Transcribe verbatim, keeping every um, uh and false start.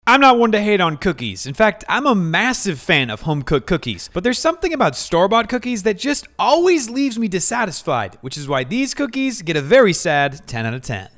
I'm not one to hate on cookies. In fact, I'm a massive fan of home-cooked cookies. But there's something about store-bought cookies that just always leaves me dissatisfied, which is why these cookies get a very sad ten out of ten.